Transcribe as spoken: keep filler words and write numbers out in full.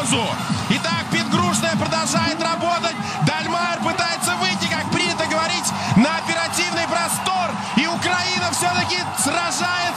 паузу. Итак, Петгрушная продолжает работать. Дальмайер пытается выйти, как принято говорить, на оперативный простор. И Украина все-таки сражает